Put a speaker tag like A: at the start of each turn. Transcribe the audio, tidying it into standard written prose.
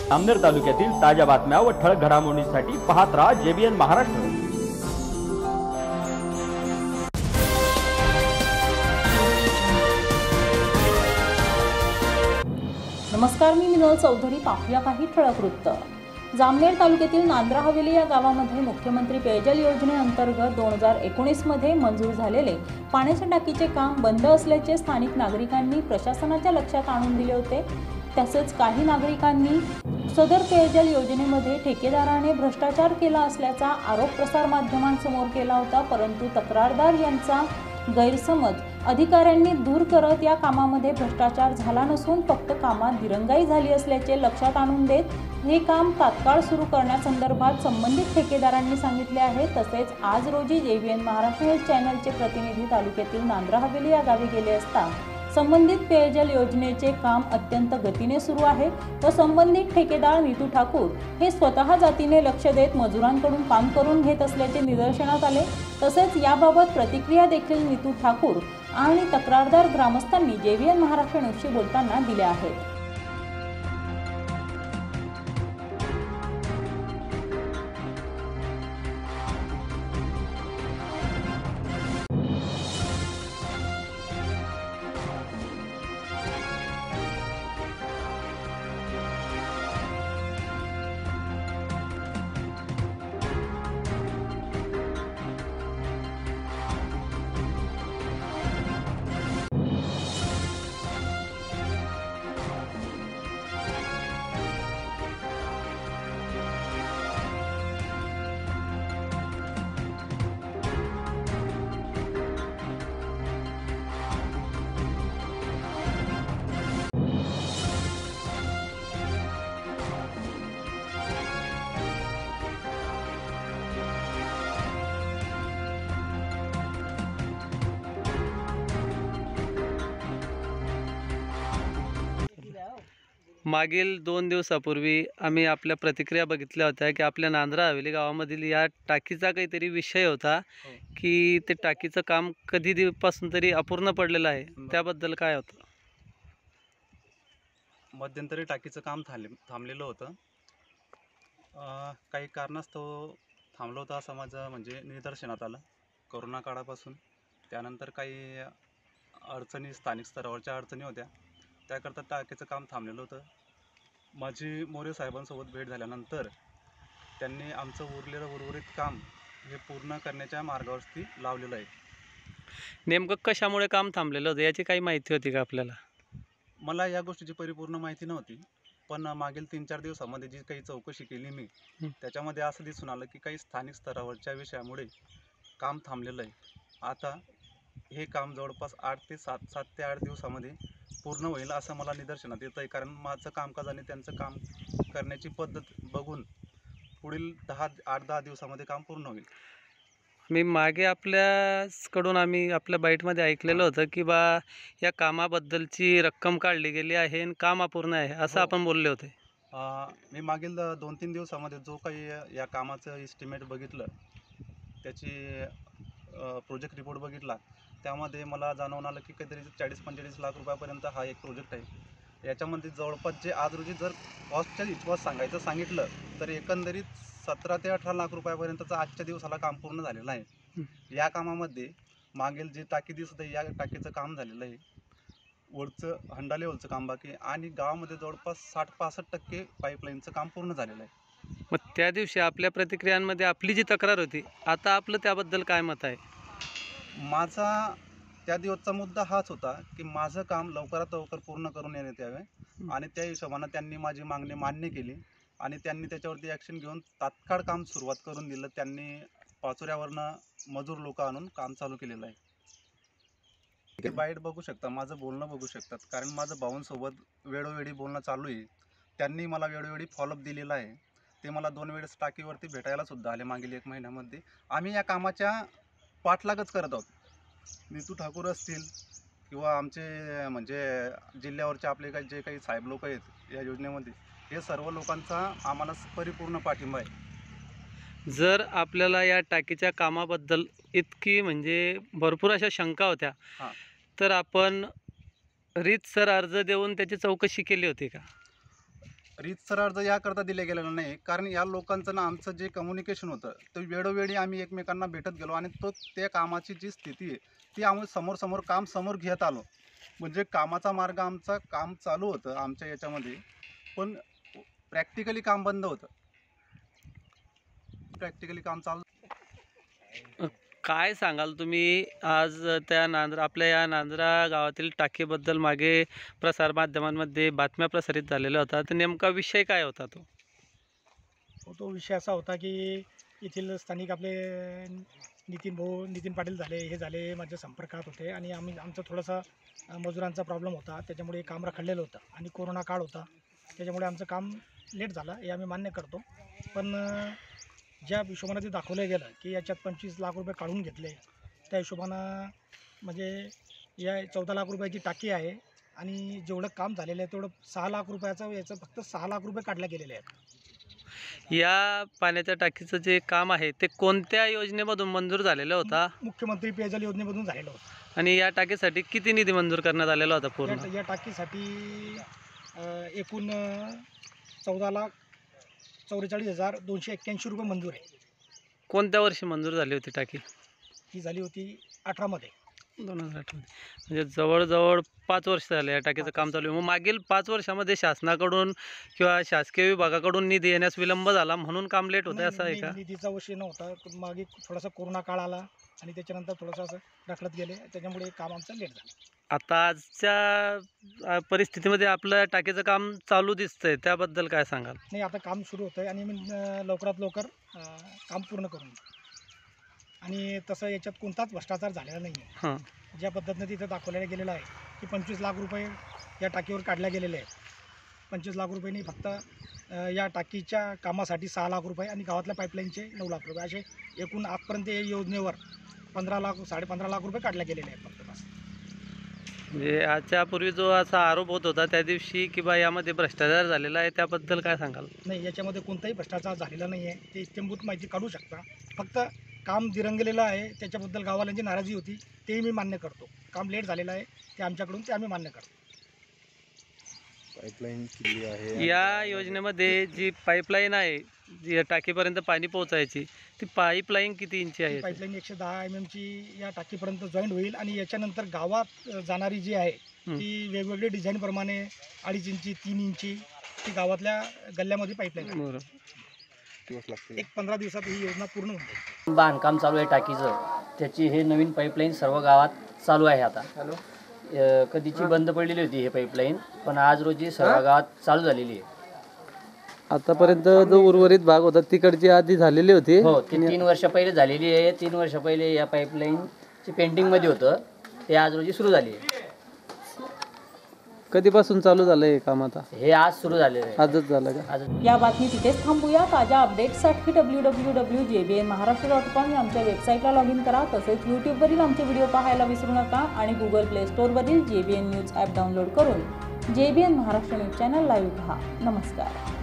A: जामनेर तालुक्यातील ताज्या बातम्या व ठळक घडामोडींसाठी पाहत राहा JBN महाराष्ट्र।
B: नमस्कार, मी मिनल चौधरी। पाहूया काही ठळक वृत्त। जामनेर तालुक्यातील नांद्रा हवेली या गावामध्ये मुख्यमंत्री पेयजल योजनेअंतर्गत 2019 मध्ये मंजूर झालेले पाण्याच्या टाकीचे काम बंद असल्याचे स्थानिक नागरिकांनी प्रशासनाच्या लक्षात आणून दिले होते। तसेच काही नागरिकांनी सदर पेयजल योजनेमध्ये ठेकेदाराने भ्रष्टाचार केला असल्याचा आरोप प्रसार माध्यमांसमोर केला होता, परंतु तक्रारदार यांचा गैरसमज अधिकाऱ्यांनी दूर करत या कामामध्ये भ्रष्टाचार झाला नसून फक्त कामात दिरंगाई झाली असल्याचे लक्षात आणून देत हे काम तात्काळ सुरू करण्यासंदर्भात संबंधित ठेकेदारांनी सांगितले आहे। तसेच आज रोजी JBN महाराष्ट्र न्यूज चॅनलचे प्रतिनिधी तालुक्यातील नांद्रा हवेली या गावी गेले असता संबंधित पेयजल योजनेचे काम अत्यंत गतीने सुरू आहे व संबंधित ठेकेदार नीतू ठाकूर हे स्वतः जातीने लक्ष देत मजुरांकडून काम करून घेत असल्याचे निदर्शनास आले। तसेच याबाबत प्रतिक्रिया देखील नीतू ठाकूर आणि तक्रारदार ग्रामस्थांनी JBN महाराष्ट्र न्यूजशी बोलताना दिल्या आहेत।
C: मागील 2 दिवसापूर्वी आम्ही आपल्या प्रतिक्रिया बघितल्या होत्या की आपल्या नांद्रा हवेली गावामधील या टाकीचा काहीतरी विषय होता की ते टाकीचं काम कधी दिवसापासून तरी अपूर्ण पडलेलं आहे, त्याबद्दल काय होतं?
D: मध्यंतरी टाकीचं काम थांबलेलं होतं। काही कारणास्तव थांबलं होतं असं माझं म्हणजे निदर्शनात आलं कोरोना काळापासून। त्यानंतर काही अडचणी, स्थानिक स्तरावरच्या अडचणी होत्या, त्याकरता टाकीचं काम थांबलेलं होतं। माझी मोरे साहेबांसोबत भेट झाल्यानंतर त्यांनी आमचं उर्वरित काम हे पूर्ण करण्याच्या मार्गावरती लावलेलं आहे।
C: नेमकं कशामुळे काम थांबलेलं होतं याची काही माहिती होती का आपल्याला?
D: मला या गोष्टीची परिपूर्ण माहिती नव्हती, पण मागील 3-4 दिवसामध्ये जी काही चौकशी केली मी त्याच्यामध्ये असं दिसून आलं की काही स्थानिक स्तरावरच्या विषयामुळे काम थांबलेलं आहे। आता हे काम जवळपास 7 ते 8 दिवसामध्ये पूर्ण होईल असं मला निदर्शनात येतं आहे, कारण माझं कामकाज आणि त्यांचं काम करण्याची पद्धत बघून पुढील 8-10 दिवसामध्ये काम पूर्ण होईल।
C: मी मागे आपल्याकडून आम्ही आपल्या बाईटमध्ये ऐकलेलं होतं की बा या कामाबद्दलची रक्कम काढली गेली आहे आणि काम अपूर्ण आहे असं आपण बोलले होते।
D: मी मागील 2-3 दिवसामध्ये जो काही या कामाचं एस्टिमेट बघितलं, त्याची प्रोजेक्ट रिपोर्ट बघितला, त्यामध्ये मला जाणवून आलं की काहीतरी 40-45 लाख रुपयापर्यंत हा एक प्रोजेक्ट आहे। याच्यामध्ये जवळपास जे आज रोजी जर कॉस्टच्या हिशोबात सांगितलं तर एकंदरीत 17 ते 18 लाख रुपयापर्यंतचं आजच्या दिवसाला काम पूर्ण झालेलं आहे। या कामामध्ये मागील जी टाकी दिसत आहे या टाकीचं काम झालेलं आहे, वरचं हंडा लेवलचं काम बाकी आहे आणि गावामध्ये जवळपास 60-65% पाईपलाईनचं काम पूर्ण झालेलं आहे।
C: मग त्या दिवशी आपल्या प्रतिक्रियांमध्ये आपली जी तक्रार होती, आता आपलं त्याबद्दल काय मत आहे?
D: माझा त्या दिवसचा मुद्दा हाच होता की माझं काम लवकरात लवकर पूर्ण करून येण्यात यावे आणि त्या हिशोबानं त्यांनी माझी मागणी मान्य केली आणि त्यांनी त्याच्यावरती ॲक्शन घेऊन तात्काळ काम सुरुवात करून दिलं। त्यांनी पाचोऱ्यावरनं मजूर लोक आणून काम चालू केलेलं आहे। ते बाईट बघू शकता, माझं बोलणं बघू शकतात, कारण माझं भाऊंसोबत वेळोवेळी बोलणं चालू आहे। त्यांनी मला वेळोवेळी फॉलोअप दिलेला आहे। ते मला 2 वेळेस टाकीवरती भेटायला सुद्धा आले मागील 1 महिन्यामध्ये। आम्ही या कामाच्या पाठलागच करत आहोत। नीतू ठाकूर असतील किंवा आमचे म्हणजे जिल्ह्यावरचे आपले जे काही साहेब लोक आहेत या योजनेमध्ये, हे सर्व लोकांचा आम्हाला परिपूर्ण पाठिंबा आहे।
C: जर आपल्याला या टाकीच्या कामाबद्दल इतकी म्हणजे भरपूर अशा शंका होत्या, तर आपण रीतसर अर्ज देऊन त्याची चौकशी केली होती का?
D: रीतसर अर्ज याकरता दिले गेलेला नाही, कारण या लोकांचं ना आमचं जे कम्युनिकेशन होतं ते वेळोवेळी आम्ही एकमेकांना भेटत गेलो आणि त्या कामाची जी स्थिती आहे ती आम्ही समोर काम समोर घेत आलो. म्हणजे कामाचा मार्ग आमचा काम चालू होतं आमच्या याच्यामध्ये, पण प्रॅक्टिकली काम बंद होतं. प्रॅक्टिकली काम चालू.
C: काय सांगाल तुम्ही आज त्या आपल्या या नांद्रा गावातील टाकीबद्दल मागे प्रसारमाध्यमांमध्ये बातम्या प्रसारित झालेल्या होत्या, तर नेमका विषय काय होता तो?
E: तो विषय असा होता की येथील स्थानिक आपले नितीन पाटील झाले माझ्या संपर्कात होते आणि आमचा थोडासा मजुरांचा प्रॉब्लेम होता, त्याच्यामुळे काम रखडलेलं होतं आणि कोरोना काळ होता, त्याच्यामुळे आमचं काम लेट झालं हे आम्ही मान्य करतो. पण ज्या हिशोबानं ते दाखवलं गेलं की याच्यात 25 लाख रुपये काढून घेतले, त्या हिशोबानं म्हणजे या 14 लाख रुपयाची टाकी आहे आणि जेवढं काम झालेलं आहे तेवढं 6 लाख रुपयाचं याचं फक्त 6 लाख रुपये काढले गेलेले आहेत.
C: या पाण्याच्या टाकीचं जे काम आहे ते कोणत्या योजनेमधून मंजूर झालेलं होता?
E: मुख्यमंत्री पेयजल योजनेमधून झालेलं होतं.
C: आणि या टाकीसाठी किती निधी मंजूर करण्यात आलेला होता पूर्ण?
E: या टाकीसाठी एकूण 14,44,281 रुपये मंजूर आहे.
C: कोणत्या वर्षी मंजूर झाली होती टाकी?
E: ही झाली होती 18मध्ये.
C: 2018 म्हणजे जवळजवळ 5 वर्ष झाले या टाकीचं काम चालू आहे. मग मागील 5 वर्षामध्ये शासनाकडून किंवा शासकीय विभागाकडून निधी येण्यास विलंब झाला म्हणून काम लेट होतं असं आहे का?
E: निधीचा विषय नव्हता, मागे थोडासा कोरोना काळ आला आणि त्याच्यानंतर थोडंसं असं ढकलत गेले, त्याच्यामुळे काम आमचं लेट झालं.
C: आता आजच्या परिस्थितीमध्ये आपलं टाकीचं काम चालू दिसतंय, त्याबद्दल काय सांगाल?
E: नाही, आता काम सुरू होतं आहे आणि मी लवकरात लवकर काम पूर्ण करून आणि तसं याच्यात कोणताच भ्रष्टाचार झालेला नाही आहे.
C: हां,
E: ज्या पद्धतीने तिथं दाखवलेलं गेलेलं आहे की 25 लाख रुपये या टाकीवर काढले गेलेले आहेत. 25 लाख रुपयांनी फक्त या टाकीच्या कामासाठी 6 लाख रुपये आणि गावातल्या पाईपलाईनचे 9 लाख रुपये असे एकूण आजपर्यंत या योजनेवर 15 लाख रुपये काढले गेलेले आहेत फक्त बस.
C: म्हणजे याच्यापूर्वी जो असा आरोप होत होता त्या दिवशी की बा यामध्ये भ्रष्टाचार झालेला आहे, त्याबद्दल काय सांगाल?
E: नाही, याच्यामध्ये कोणताही भ्रष्टाचार झालेला नाही आहे. ते इत्यंभूत माहिती काढू शकता. फक्त काम दिरंगलेलं आहे, त्याच्याबद्दल गावाल्यांची नाराजी होती, तेही मी मान्य करतो. काम लेट झालेलं आहे ते आमच्याकडून, ते आम्ही मान्य करतो.
F: पाईपलाईन केली आहे.
C: या योजनेमध्ये जी पाईपलाईन आहे जी टाकीपर्यंत पाणी पोहोचायची, ती पाईपलाईन किती इंची आहे?
E: पाईपलाईन 110 mm या टाकीपर्यंत जॉईंट होईल आणि याच्यानंतर गावात जाणारी जी आहे ती वेगवेगळे डिझाईनप्रमाणे 2.5 इंची 3 इंची ती गावातल्या गल्ल्यामध्ये पाईपलाईन आहे.
C: बरं.
F: दिवस लागतील.
E: एक 15 दिवसात ही योजना पूर्ण होते.
G: बांधकाम चालू आहे टाकीचं, त्याची हे नवीन पाईपलाईन सर्व गावात चालू आहे. आता कधीची बंद पडलेली होती हे पाईपलाईन, पण आज रोजी सर्व गावात चालू झालेली आहे.
C: आतापर्यंत जो उर्वरित भाग होता तिकडची आधी झालेली होती.
G: हो, ती 3 वर्ष पहिले झालेली आहे. 3 वर्ष पहिले या पाईपलाईनची पेंटिंगमध्ये होतं, ते आज रोजी सुरू झाली आहे.
C: कधीपासून चालू झालं हे काम? आता
G: हे आज सुरू झालेलं आहे.
C: आजच झालं का?
G: आज
B: या बातमी तिथेच थांबूया. ताज्या अपडेट्ससाठी www.jbnmaharashtra.com या आमच्या वेबसाईटला लॉग इन करा. तसेच यूट्यूबवरील आमचे व्हिडिओ पाहायला विसरू नका आणि गुगल प्ले स्टोअरवरील JBN न्यूज ॲप डाउनलोड करून JBN Maharashtra news channel live पहा. नमस्कार.